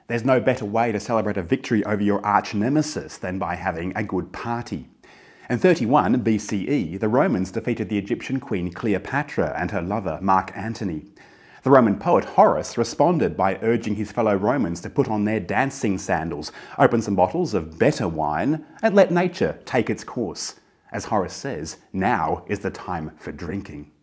There's no better way to celebrate a victory over your arch-nemesis than by having a good party. In 31 BCE, the Romans defeated the Egyptian queen Cleopatra and her lover Mark Antony. The Roman poet Horace responded by urging his fellow Romans to put on their dancing sandals, open some bottles of better wine, and let nature take its course. As Horace says, now is the time for drinking.